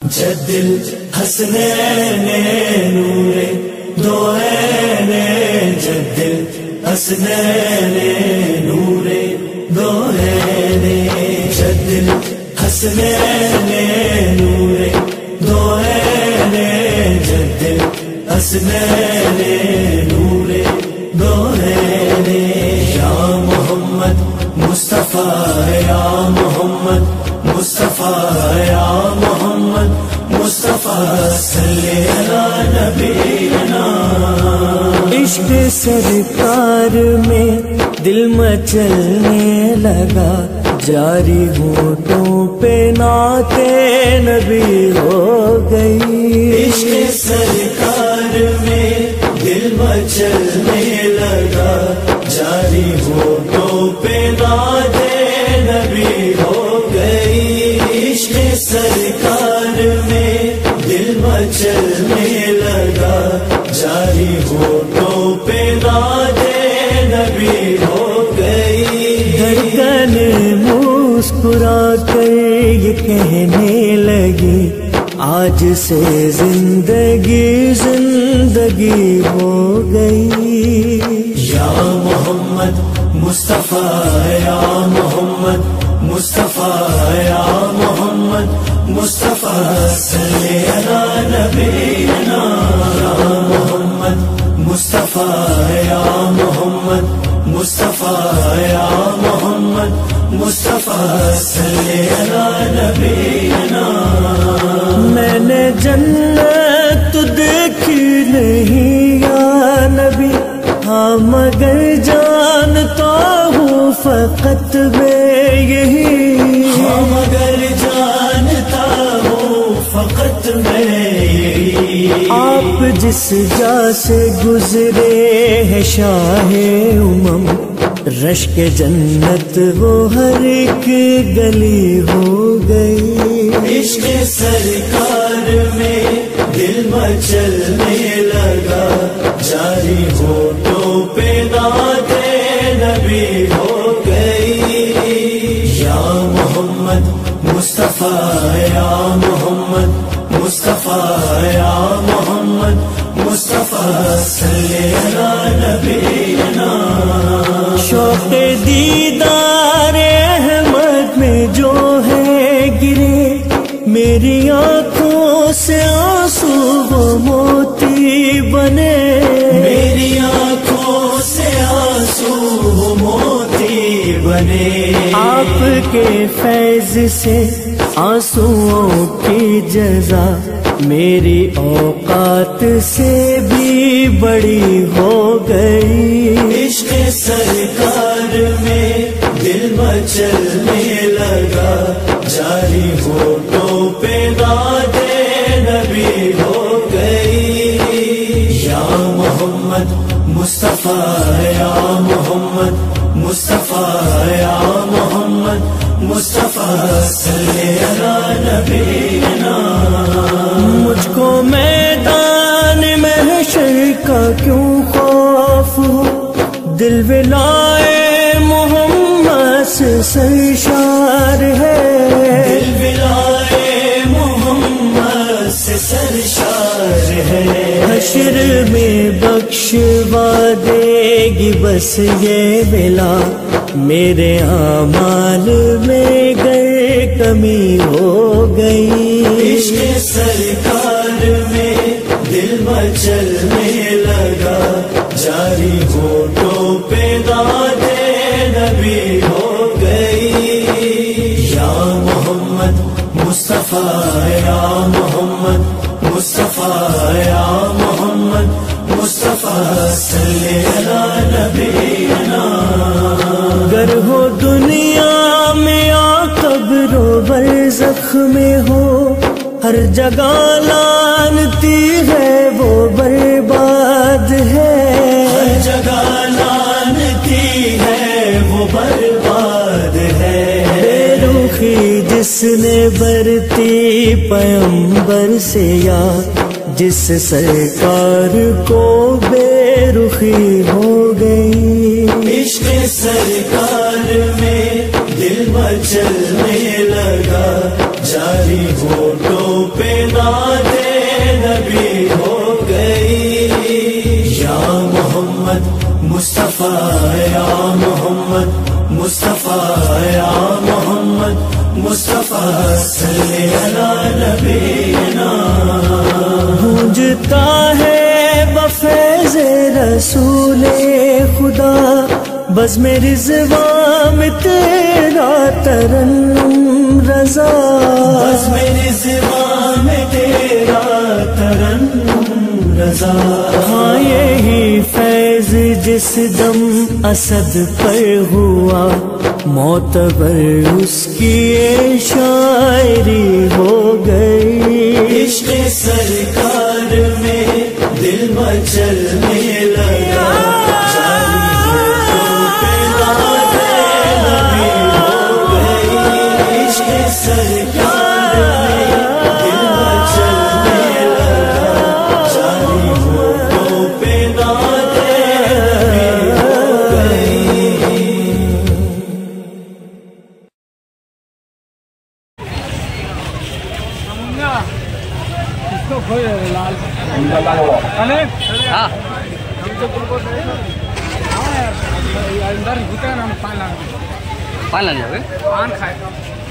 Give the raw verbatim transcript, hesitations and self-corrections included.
جد الحسنین نور دوئین جد الحسنین نور دوئین جد الحسنین نور دوئین جد الحسنین نور دوئین یا محمد مصطفیٰ یا محمد مصطفیٰ یا محمد مصطفیٰ صلی علی نبینا. عشق سرکار میں دل مچلنے لگا، جاری ہونٹوں پہ نعت نبی ہو گئی. عشق سرکار میں دل مچلنے لگا، جاری ہونٹوں پہ نعت نبی ہو گئی. عشق سرکار میں دل مچلنے لگا، جاری ہونٹوں پہ نعت نبی ہو گئی. دھڑکن مسکرا کر یہ کہنے لگی، آج سے زندگی زندگی ہو گئی. یا محمد مصطفیٰ یا محمد مصطفیٰ یا محمد مصطفیٰ صلی علی نبینا. یا محمد مصطفیٰ یا محمد مصطفیٰ یا محمد مصطفیٰ صلی علی نبینا. میں نے جنت دیکھی نہیں یا نبی، ہاں مگر جانتا ہوں فقط میں یہی. ہاں مگر جانتا ہوں فقط میں یہی. آپ جس جا سے گزرے ہیں شاہ امم، رشک جنت وہ ہر ایک گلی ہو گئی. عشق سرکار میں دل مچلنے لگا، جاری ہونٹوں پہ نعت نبی ہو گئی. یا محمد مصطفیٰ یا محمد مصطفیٰ یا محمد مصطفیٰ صلی علی نبینا. شوق دیدار احمد میں جو ہے گرے، میری آنکھوں سے آنسو وہ موتی بنے. میری آنکھوں سے آنسو وہ موتی بنے. آپ کے فیض سے آنسوؤں کی جزا میری اوقات سے بھی بڑی ہو گئی. عشق سرکار میں دل مچلنے لگا، جاری ہونٹوں پہ نعت نبی ہو گئی. یا محمد مصطفیٰ یا محمد مصطفیٰ یا محمد مصطفیٰ صلی علی نبینا. مجھ کو میدان محشر کا کیوں خوف ہو، دل ولائے محمد سے سرشار ہے. دل ولائے محمد سے سرشار ہے. حشر میں بخشوا دے گی بس یہ بلا، میرے اعمال میں گر کمی ہو گئی. عشق سرکار میں دل مچلنے لگا، جاری ہونٹوں پہ نعت نبی ہو گئی. یا محمد مصطفیٰ یا محمد مصطفیٰ یا محمد مصطفیٰ صلی علی نبینا. گر ہو دنیا میں آ قبر و برزخ میں ہو، ہر جگہ لانتی ہے وہ برباد ہے. ہر جگہ لانتی ہے وہ برباد ہے. بے رخی جس نے برتی پیمبر سے، یا جس سرکار کو بے رخی ہو گئی. عشق سرکار میں دل مچلنے لگا، جاری ہونٹوں پہ लबेना। گونجتا ہے بفیض رسول خدا بزم رضوان میں تیرا ترنم رضا، بزم رضوان میں تیرا ترنم رضا۔ ہاں یہی فیض جس دم اسد پر ہوا معتبر اس کی یہ شاعری ہو گئی۔ عشق سرکار میں دل مچلنے لگا، سرکار میں دل مچلنے لگا، جاری ہوٹوں پہ نعت نبی ہو گئی۔ پان لانے جاؤ گے؟ پان کھائے